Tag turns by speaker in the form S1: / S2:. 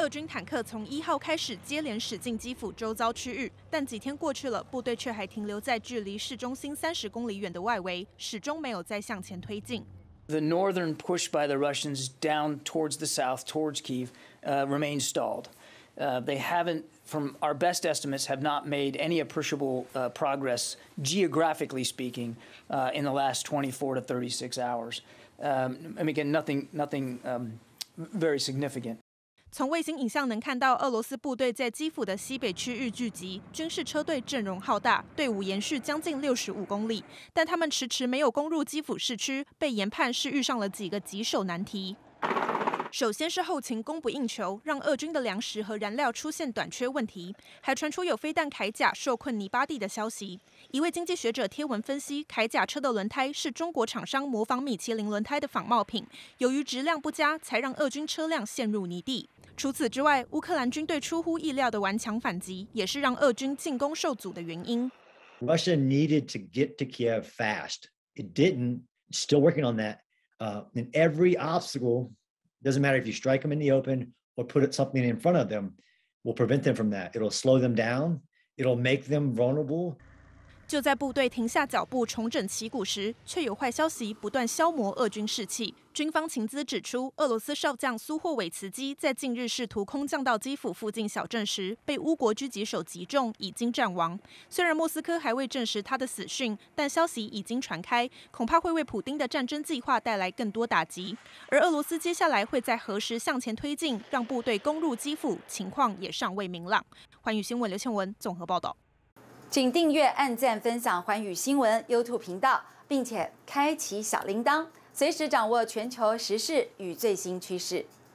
S1: 俄军坦克从1号开始接连驶进基辅周遭区域，但几天过去了，部队却还停留在距离市中心30公里远的外围，始终没有再向前推进。
S2: The northern push by the Russians down towards the south, towards Kyiv, remains stalled. They haven't, from our best estimates, have not made any appreciable progress, geographically speaking, in the last 24 to 36 hours. Again, nothing very significant.
S1: 从卫星影像能看到，俄罗斯部队在基辅的西北区域聚集，军事车队阵容浩大，队伍延续将近65公里，但他们迟迟没有攻入基辅市区，被研判是遇上了几个棘手难题。首先是后勤供不应求，让俄军的粮食和燃料出现短缺问题，还传出有飞弹铠甲受困泥巴地的消息。一位经济学者贴文分析，铠甲车的轮胎是中国厂商模仿米其林轮胎的仿冒品，由于质量不佳，才让俄军车辆陷入泥地。除此之外，乌克兰军队出乎意料的顽强反击，也是让俄军进攻受阻的原因。
S3: Russia needed to get to Kiev fast. It didn't. Still working on that. And every obstacle, doesn't matter if you strike them in the open or put something in front of them, will prevent them from that. It'll slow them down. It'll make them vulnerable.
S1: 就在部队停下脚步重整旗鼓时，却有坏消息不断消磨俄军士气。军方情资指出，俄罗斯少将苏霍韦茨基在近日试图空降到基辅附近小镇时，被乌国狙击手击中，已经战亡。虽然莫斯科还未证实他的死讯，但消息已经传开，恐怕会为普丁的战争计划带来更多打击。而俄罗斯接下来会在何时向前推进，让部队攻入基辅，情况也尚未明朗。寰宇新闻刘倩文综合报道。
S4: 请订阅、按赞、分享寰宇新闻 YouTube 频道，并且开启小铃铛，随时掌握全球时事与最新趋势。